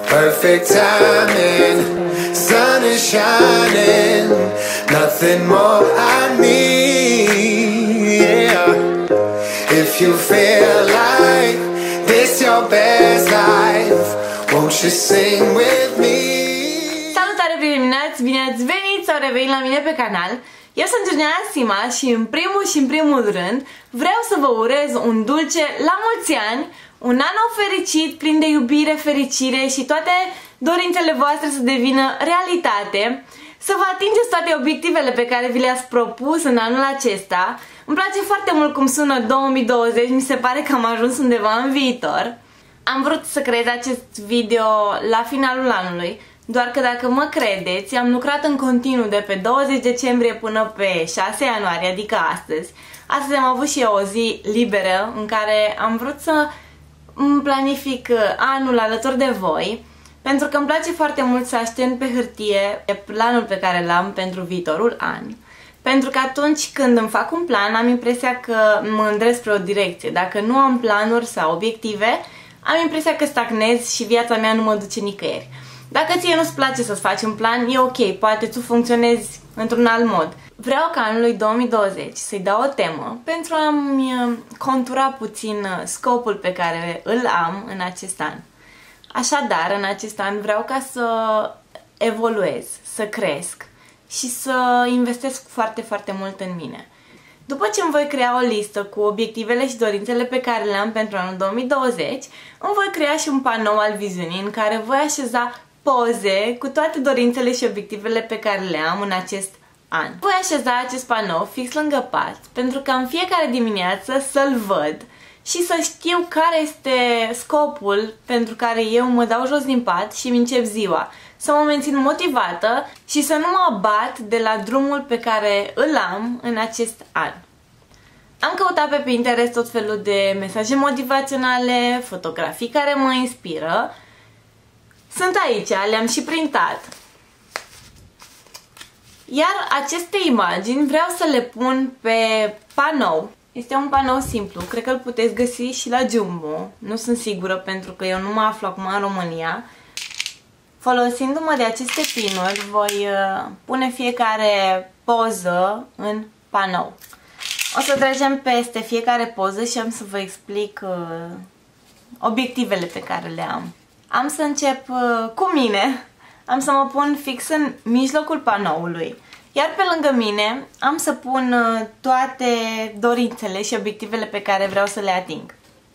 perfect timing, sun is shining, nothing more I need, yeah. If you feel like this your best life, won't you sing with me? Salutare preliminați, bine ați venit sau revenit la mine pe canal. Eu sunt Georgiana Sima și în primul rând vreau să vă urez un dulce la mulți ani, un an nou fericit, plin de iubire, fericire și toate dorințele voastre să devină realitate, să vă atingeți toate obiectivele pe care vi le-ați propus în anul acesta. Îmi place foarte mult cum sună 2020, mi se pare că am ajuns undeva în viitor. Am vrut să creez acest video la finalul anului, doar că dacă mă credeți, am lucrat în continuu de pe 20 decembrie până pe 6 ianuarie, adică astăzi. Astăzi am avut și eu o zi liberă în care am vrut să îmi planific anul alături de voi, pentru că îmi place foarte mult să aștern pe hârtie planul pe care l-am pentru viitorul an. Pentru că atunci când îmi fac un plan, am impresia că mă îndresc spre o direcție. Dacă nu am planuri sau obiective, am impresia că stagnez și viața mea nu mă duce nicăieri. Dacă ție nu-ți place să-ți faci un plan, e ok, poate tu funcționezi într-un alt mod. Vreau ca anului 2020 să-i dau o temă pentru a-mi contura puțin scopul pe care îl am în acest an. Așadar, în acest an vreau ca să evoluez, să cresc și să investesc foarte, foarte mult în mine. După ce îmi voi crea o listă cu obiectivele și dorințele pe care le am pentru anul 2020, îmi voi crea și un panou al viziunii în care voi așeza poze cu toate dorințele și obiectivele pe care le am în acest an. Voi așeza acest panou fix lângă pat, pentru că în fiecare dimineață să-l văd și să știu care este scopul pentru care eu mă dau jos din pat și îmi încep ziua. Să mă mențin motivată și să nu mă abat de la drumul pe care îl am în acest an. Am căutat pe Pinterest tot felul de mesaje motivaționale, fotografii care mă inspiră. Sunt aici, le-am și printat. Iar aceste imagini vreau să le pun pe panou. Este un panou simplu, cred că îl puteți găsi și la Jumbo. Nu sunt sigură pentru că eu nu mă aflu acum în România. Folosindu-mă de aceste pinuri, voi pune fiecare poză în panou. O să trecem peste fiecare poză și am să vă explic obiectivele pe care le am. Am să încep cu mine, am să mă pun fix în mijlocul panoului. Iar pe lângă mine am să pun toate dorințele și obiectivele pe care vreau să le ating.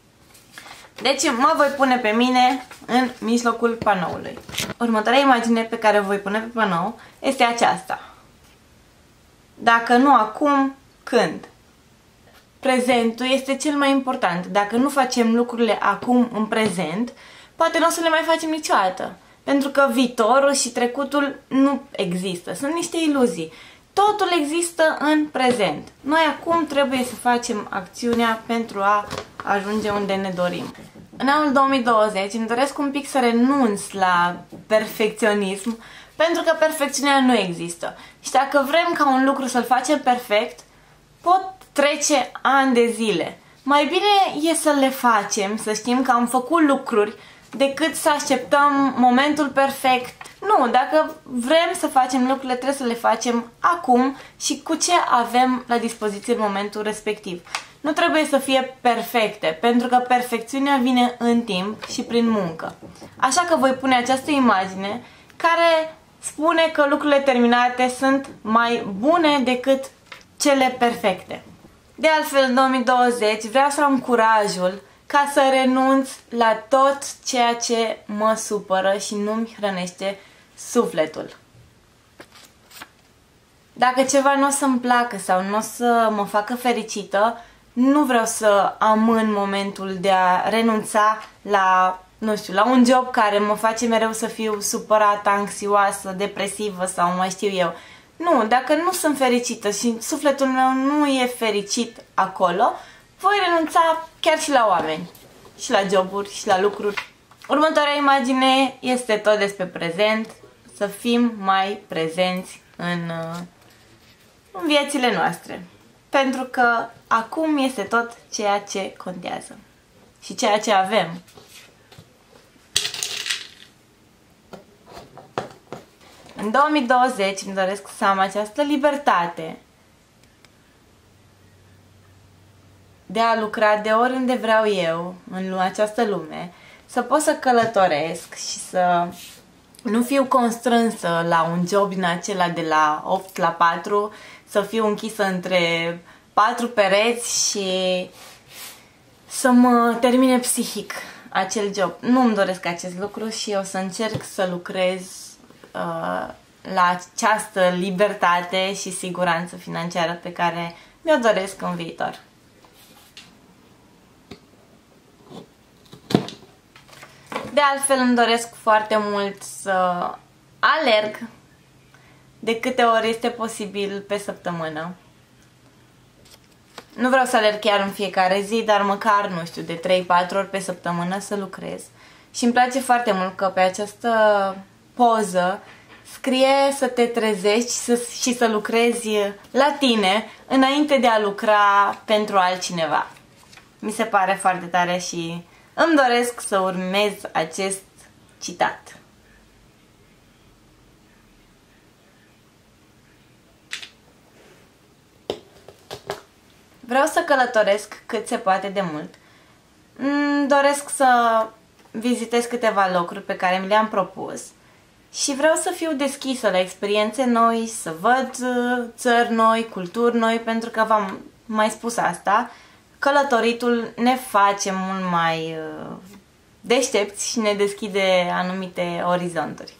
Deci mă voi pune pe mine în mijlocul panoului. Următoarea imagine pe care o voi pune pe panou este aceasta. Dacă nu acum, când? Prezentul este cel mai important. Dacă nu facem lucrurile acum, în prezent, poate nu o să le mai facem niciodată. Pentru că viitorul și trecutul nu există. Sunt niște iluzii. Totul există în prezent. Noi acum trebuie să facem acțiunea pentru a ajunge unde ne dorim. În anul 2020 îmi doresc un pic să renunț la perfecționism, pentru că perfecțiunea nu există. Și dacă vrem ca un lucru să-l facem perfect, pot trece ani de zile. Mai bine e să le facem, să știm că am făcut lucruri, decât să așteptăm momentul perfect. Nu, dacă vrem să facem lucrurile, trebuie să le facem acum și cu ce avem la dispoziție în momentul respectiv. Nu trebuie să fie perfecte, pentru că perfecțiunea vine în timp și prin muncă. Așa că voi pune această imagine care spune că lucrurile terminate sunt mai bune decât cele perfecte. De altfel, în 2020 vreau să am curajul ca să renunț la tot ceea ce mă supără și nu-mi hrănește sufletul. Dacă ceva nu o să-mi placă sau nu o să mă facă fericită, nu vreau să amân momentul de a renunța la, nu știu, la un job care mă face mereu să fiu supărată, anxioasă, depresivă sau mai știu eu. Nu, dacă nu sunt fericită și sufletul meu nu e fericit acolo, voi renunța chiar și la oameni, și la joburi, și la lucruri. Următoarea imagine este tot despre prezent, să fim mai prezenți în viețile noastre. Pentru că acum este tot ceea ce contează și ceea ce avem. În 2020 îmi doresc să am această libertate de a lucra de oriunde vreau eu în această lume, să pot să călătoresc și să nu fiu constrânsă la un job din acela de la 8 la 4, să fiu închisă între 4 pereți și să mă termine psihic acel job. Nu îmi doresc acest lucru și o să încerc să lucrez la această libertate și siguranță financiară pe care mi-o doresc în viitor. De altfel îmi doresc foarte mult să alerg de câte ori este posibil pe săptămână. Nu vreau să alerg chiar în fiecare zi, dar măcar, nu știu, de 3-4 ori pe săptămână să lucrez. Și îmi place foarte mult că pe această poză scrie să te trezești și să lucrezi la tine înainte de a lucra pentru altcineva. Mi se pare foarte tare și îmi doresc să urmez acest citat. Vreau să călătoresc cât se poate de mult. Doresc să vizitez câteva locuri pe care mi le-am propus și vreau să fiu deschisă la experiențe noi, să văd țări noi, culturi noi, pentru că v-am mai spus asta. Călătoritul ne face mult mai deștepți și ne deschide anumite orizonturi.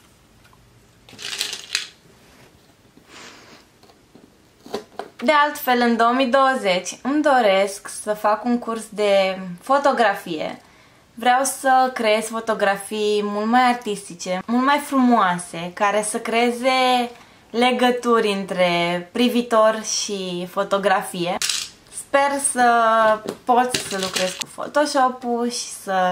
De altfel, în 2020 îmi doresc să fac un curs de fotografie. Vreau să creez fotografii mult mai artistice, mult mai frumoase, care să creeze legături între privitor și fotografie. Sper să pot să lucrez cu Photoshop-ul și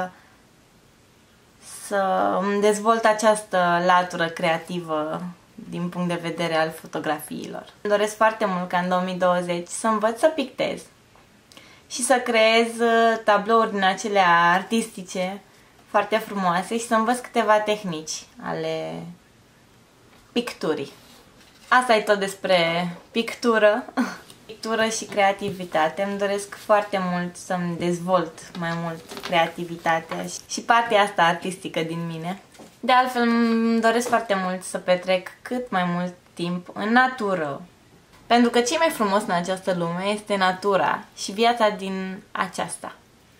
să îmi dezvolt această latură creativă din punct de vedere al fotografiilor. Îmi doresc foarte mult ca în 2020 să învăț să pictez și să creez tablouri din acelea artistice foarte frumoase și să învăț câteva tehnici ale picturii. Asta e tot despre pictură. Pictură și creativitate. Îmi doresc foarte mult să-mi dezvolt mai mult creativitatea și partea asta artistică din mine. De altfel, îmi doresc foarte mult să petrec cât mai mult timp în natură. Pentru că ce e mai frumos în această lume este natura și viața din aceasta.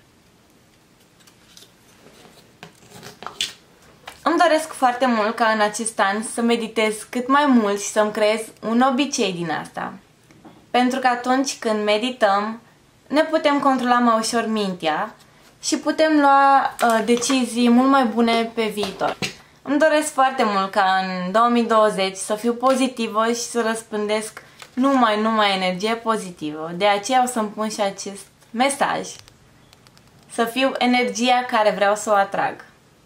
Îmi doresc foarte mult ca în acest an să meditez cât mai mult și să-mi creez un obicei din asta. Pentru că atunci când medităm, ne putem controla mai ușor mintea și putem lua decizii mult mai bune pe viitor. Îmi doresc foarte mult ca în 2020 să fiu pozitivă și să răspândesc numai energie pozitivă. De aceea o să-mi pun și acest mesaj. Să fiu energia care vreau să o atrag.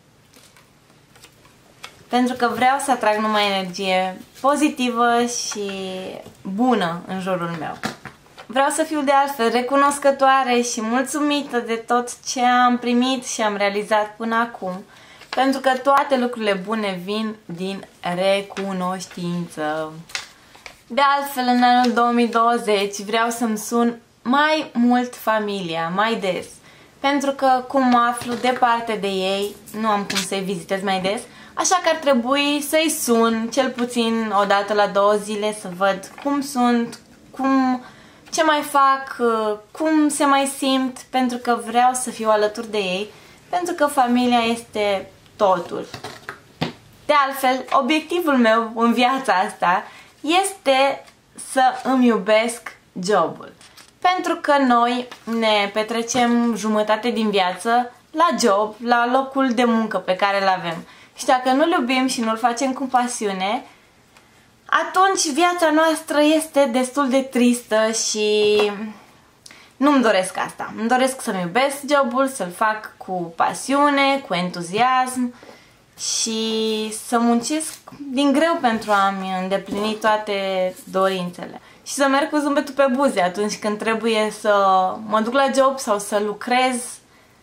Pentru că vreau să atrag numai energie pozitivă și bună în jurul meu. Vreau să fiu de altfel recunoscătoare și mulțumită de tot ce am primit și am realizat până acum. Pentru că toate lucrurile bune vin din recunoștință. De altfel, în anul 2020 vreau să-mi sun mai mult familia, mai des. Pentru că cum mă aflu departe de ei, nu am cum să-i vizitez mai des. Așa că ar trebui să-i sun cel puțin o dată la 2 zile să văd cum sunt, ce mai fac, cum se mai simt, pentru că vreau să fiu alături de ei, pentru că familia este totul. De altfel, obiectivul meu în viața asta este să îmi iubesc jobul. Pentru că noi ne petrecem jumătate din viață la job, la locul de muncă pe care îl avem. Și dacă nu-l iubim și nu-l facem cu pasiune, atunci viața noastră este destul de tristă și nu-mi doresc asta. Îmi doresc să-mi iubesc jobul, să-l fac cu pasiune, cu entuziasm și să muncesc din greu pentru a-mi îndeplini toate dorințele. Și să merg cu zâmbetul pe buze atunci când trebuie să mă duc la job sau să lucrez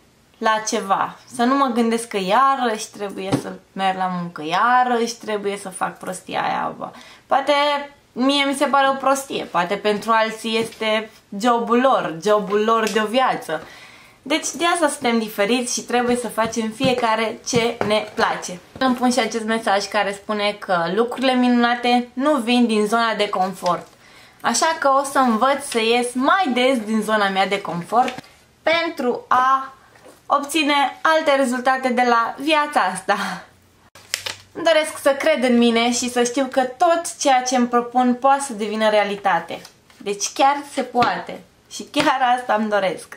la ceva. Să nu mă gândesc că iarăși trebuie să merg la muncă, iarăși trebuie să fac prostia aia. Poate mie mi se pare o prostie, poate pentru alții este jobul lor de o viață. Deci de asta suntem diferiți și trebuie să facem fiecare ce ne place. Îmi pun și acest mesaj care spune că lucrurile minunate nu vin din zona de confort. Așa că o să învăț să ies mai des din zona mea de confort pentru a obține alte rezultate de la viața asta. Îmi doresc să cred în mine și să știu că tot ceea ce îmi propun poate să devină realitate. Deci chiar se poate. Și chiar asta îmi doresc.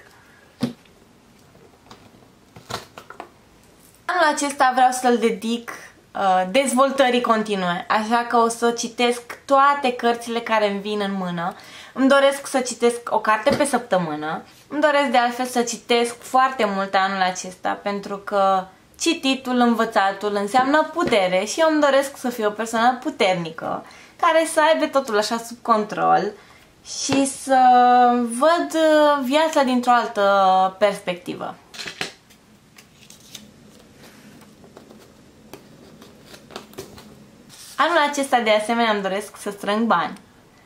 Anul acesta vreau să-l dedic dezvoltării continue, așa că o să citesc toate cărțile care îmi vin în mână. Îmi doresc să citesc o carte pe săptămână. Îmi doresc de altfel să citesc foarte mult anul acesta, pentru că cititul, învățatul înseamnă putere și eu îmi doresc să fiu o persoană puternică, care să aibă totul așa sub control și să văd viața dintr-o altă perspectivă. Anul acesta de asemenea îmi doresc să strâng bani,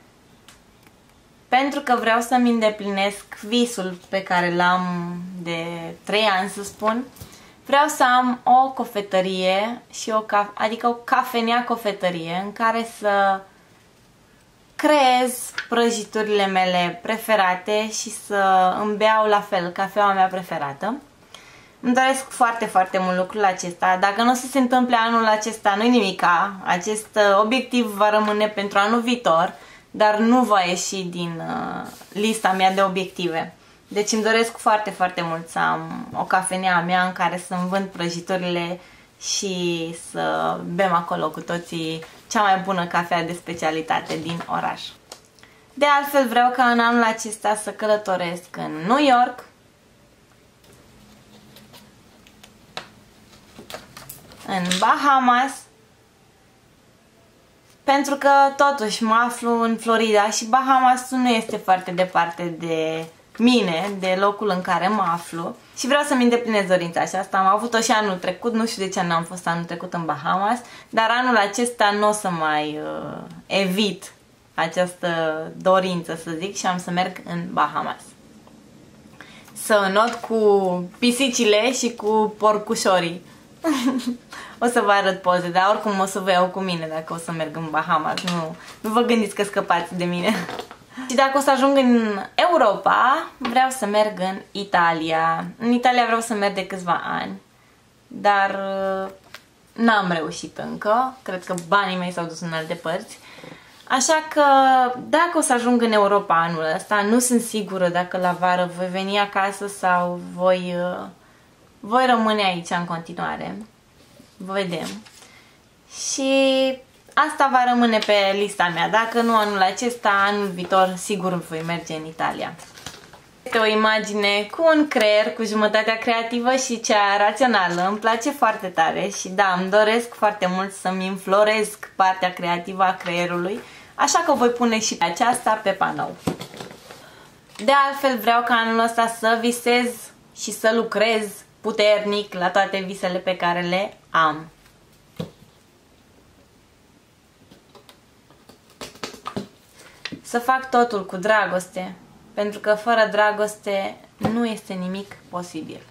pentru că vreau să-mi îndeplinesc visul pe care l-am de 3 ani, să spun. Vreau să am o cofetărie, și adică o cafenea-cofetărie în care să creez prăjiturile mele preferate și să îmi beau la fel cafeaua mea preferată. Îmi doresc foarte, foarte mult lucrul acesta. Dacă nu o să se întâmple anul acesta, nu-i nimica. Acest obiectiv va rămâne pentru anul viitor, dar nu va ieși din lista mea de obiective. Deci îmi doresc foarte, foarte mult să am o cafenea a mea în care să-mi vând prăjiturile și să bem acolo cu toții cea mai bună cafea de specialitate din oraș. De altfel vreau ca în anul acesta să călătoresc în New York, în Bahamas, pentru că totuși mă aflu în Florida și Bahamas nu este foarte departe de mine, de locul în care mă aflu, și vreau să-mi îndeplinez dorința aceasta. Am avut-o și anul trecut, nu știu de ce n-am fost anul trecut în Bahamas, dar anul acesta nu o să mai evit această dorință, să zic, și am să merg în Bahamas. Să înot cu pisicile și cu porcușorii. O să vă arăt poze, dar oricum o să vă iau cu mine dacă o să merg în Bahamas. Nu vă gândiți că scăpați de mine. Și dacă o să ajung în Europa, vreau să merg în Italia. În Italia vreau să merg de câțiva ani, dar n-am reușit încă. Cred că banii mei s-au dus în alte părți. Așa că dacă o să ajung în Europa anul ăsta, nu sunt sigură dacă la vară voi veni acasă sau voi rămâne aici în continuare. Vedem. Și asta va rămâne pe lista mea. Dacă nu anul acesta, anul viitor sigur voi merge în Italia. Este o imagine cu un creier, cu jumătatea creativă și cea rațională. Îmi place foarte tare și da, îmi doresc foarte mult să-mi înfloresc partea creativă a creierului. Așa că voi pune și pe aceasta pe panou. De altfel vreau ca anul ăsta să visez și să lucrez puternic la toate visele pe care le am. Să fac totul cu dragoste, pentru că fără dragoste nu este nimic posibil.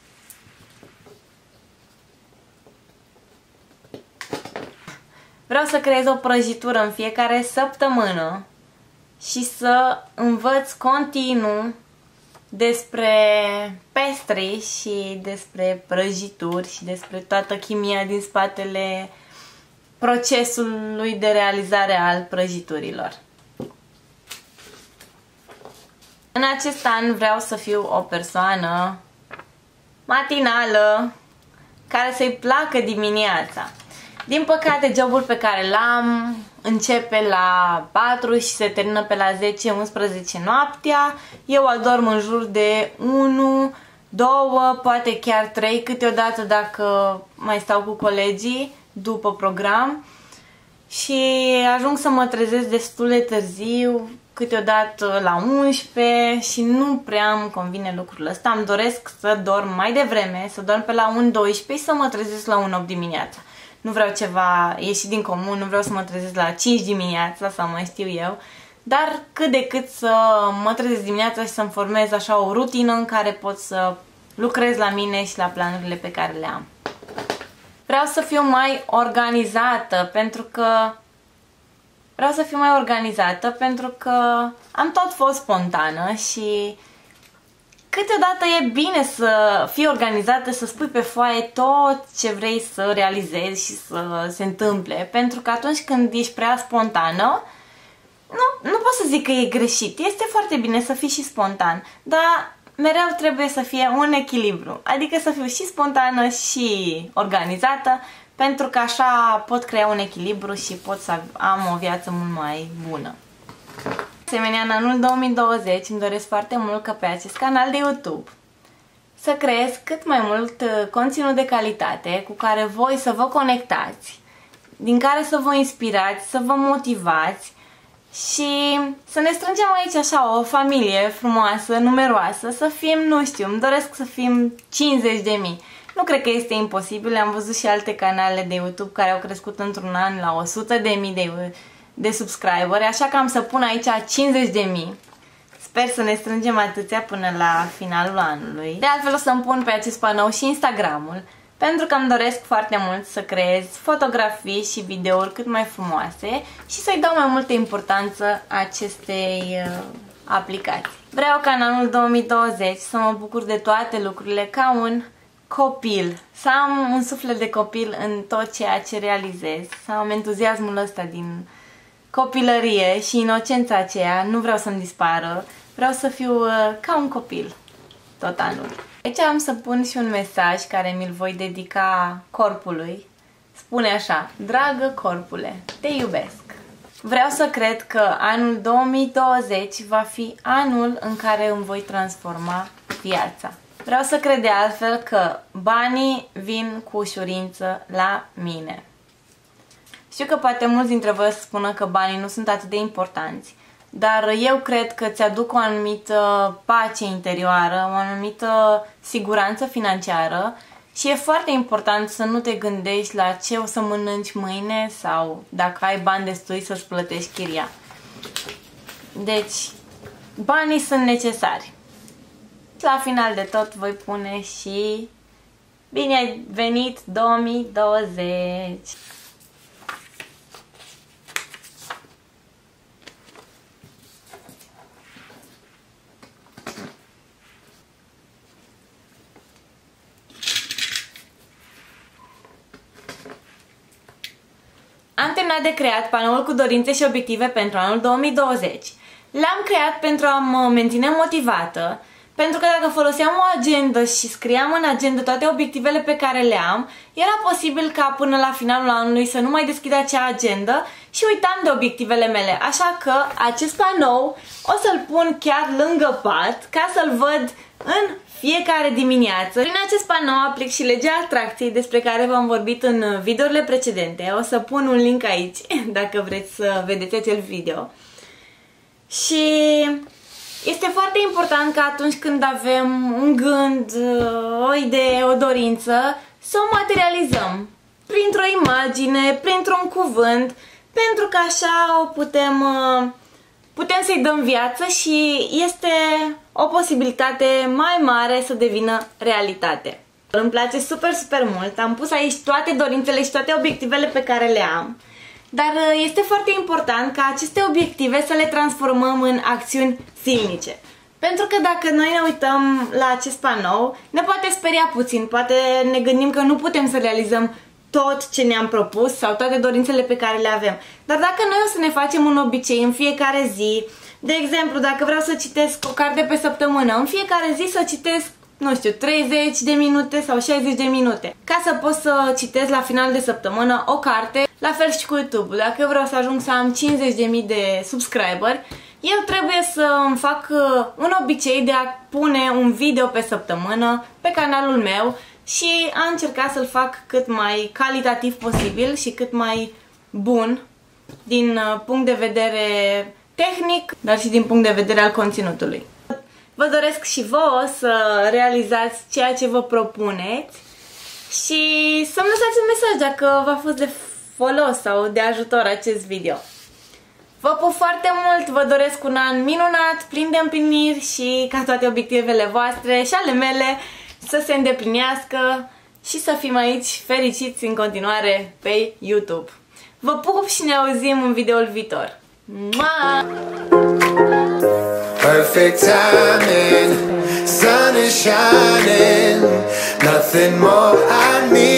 Vreau să creez o prăjitură în fiecare săptămână și să învăț continuu despre pastry și despre prăjituri și despre toată chimia din spatele procesului de realizare al prăjiturilor. În acest an vreau să fiu o persoană matinală, care să-i placă dimineața. Din păcate, jobul pe care l-am începe la 4 și se termină pe la 10-11 noaptea. Eu adorm în jur de 1, 2, poate chiar 3 câteodată dacă mai stau cu colegii după program. și ajung să mă trezesc destul de târziu, câteodată la 11 și nu prea îmi convine lucrul ăsta. Îmi doresc să dorm mai devreme, să dorm pe la 1:12 și să mă trezesc la 1:08 dimineața. Nu vreau ceva ieșit din comun, nu vreau să mă trezesc la 5 dimineața sau mai știu eu, dar cât de cât să mă trezesc dimineața și să-mi formez așa o rutină în care pot să lucrez la mine și la planurile pe care le am. Vreau să fiu mai organizată pentru că am tot fost spontană și câteodată e bine să fii organizată, să spui pe foaie tot ce vrei să realizezi și să se întâmple, pentru că atunci când ești prea spontană, nu pot să zic că e greșit, este foarte bine să fii și spontan, dar mereu trebuie să fie un echilibru, adică să fiu și spontană și organizată, pentru că așa pot crea un echilibru și pot să am o viață mult mai bună. De asemenea, în anul 2020 îmi doresc foarte mult ca pe acest canal de YouTube să creez cât mai mult conținut de calitate cu care voi să vă conectați, din care să vă inspirați, să vă motivați și să ne strângem aici așa o familie frumoasă, numeroasă, să fim, nu știu, îmi doresc să fim 50.000. Nu cred că este imposibil, am văzut și alte canale de YouTube care au crescut într-un an la 100.000 de subscriberi, așa că am să pun aici 50.000. Sper să ne strângem atâția până la finalul anului. De altfel o să-mi pun pe acest panou și Instagramul, pentru că îmi doresc foarte mult să creez fotografii și videouri cât mai frumoase și să-i dau mai multă importanță acestei aplicații. Vreau ca în anul 2020 să mă bucur de toate lucrurile ca un copil, să am un suflet de copil în tot ceea ce realizez, să am entuziasmul ăsta din copilărie și inocența aceea, nu vreau să-mi dispară, vreau să fiu ca un copil tot anul. Aici am să pun și un mesaj care mi-l voi dedica corpului. Spune așa: dragă corpule, te iubesc. Vreau să cred că anul 2020 va fi anul în care îmi voi transforma viața. Vreau să cred de altfel că banii vin cu ușurință la mine. Știu că poate mulți dintre voi să spună că banii nu sunt atât de importanți, dar eu cred că îți aduc o anumită pace interioară, o anumită siguranță financiară și e foarte important să nu te gândești la ce o să mănânci mâine sau dacă ai bani destui să-ți plătești chiria. Deci, banii sunt necesari. La final de tot voi pune și bine ai venit 2020! Am terminat de creat panoul cu dorințe și obiective pentru anul 2020. Le-am creat pentru a mă menține motivată, pentru că dacă foloseam o agendă și scriam în agendă toate obiectivele pe care le am, era posibil ca până la finalul anului să nu mai deschid acea agendă și uitam de obiectivele mele. Așa că acest panou o să-l pun chiar lângă pat ca să-l văd în fiecare dimineață. Prin acest panou aplic și legea atracției despre care v-am vorbit în videourile precedente. O să pun un link aici dacă vreți să vedeți acel video. Și este foarte important că atunci când avem un gând, o idee, o dorință, să o materializăm printr-o imagine, printr-un cuvânt, pentru că așa o putem să-i dăm viață și este o posibilitate mai mare să devină realitate. Îmi place super, super mult, am pus aici toate dorințele și toate obiectivele pe care le am, dar este foarte important ca aceste obiective să le transformăm în acțiuni zilnice. Pentru că dacă noi ne uităm la acest panou, ne poate speria puțin, poate ne gândim că nu putem să realizăm tot ce ne-am propus sau toate dorințele pe care le avem. Dar dacă noi o să ne facem un obicei în fiecare zi, de exemplu, dacă vreau să citesc o carte pe săptămână, în fiecare zi să citesc, nu știu, 30 de minute sau 60 de minute, ca să pot să citesc la final de săptămână o carte, la fel și cu YouTube. Dacă eu vreau să ajung să am 50.000 de subscriberi, eu trebuie să îmi fac un obicei de a pune un video pe săptămână pe canalul meu și a încerca să-l fac cât mai calitativ posibil și cât mai bun din punct de vedere tehnic, dar și din punct de vedere al conținutului. Vă doresc și vouă să realizați ceea ce vă propuneți și să-mi lăsați un mesaj dacă v-a fost de folos sau de ajutor acest video. Vă pup foarte mult, vă doresc un an minunat, plin de împliniri și ca toate obiectivele voastre și ale mele să se îndeplinească și să fim aici fericiți în continuare pe YouTube. Vă pup și ne auzim în videoul viitor. Mua! Perfect timing, sun is shining, nothing more I need.